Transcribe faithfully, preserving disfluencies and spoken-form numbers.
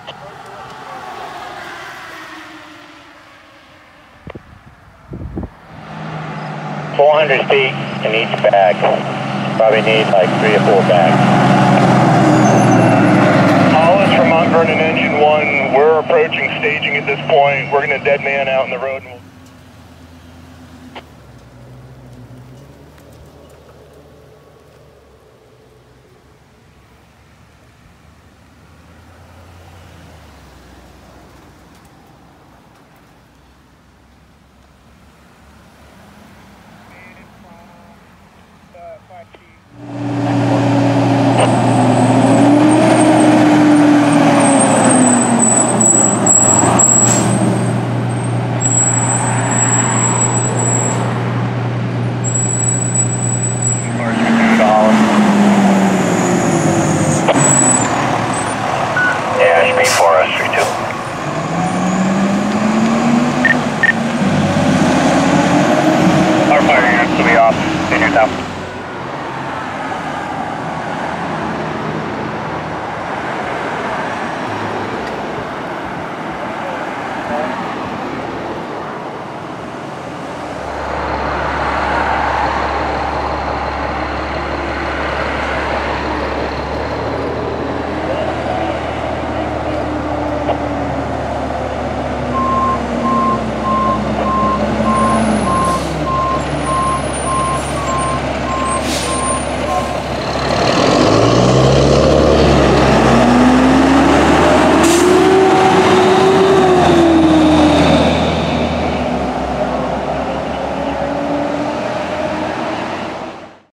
four hundred feet in each bag. Probably need like three or four bags. Hollis from Mont Vernon Engine one. We're approaching staging at this point. We're going to dead man out in the road. And we'll Five feet.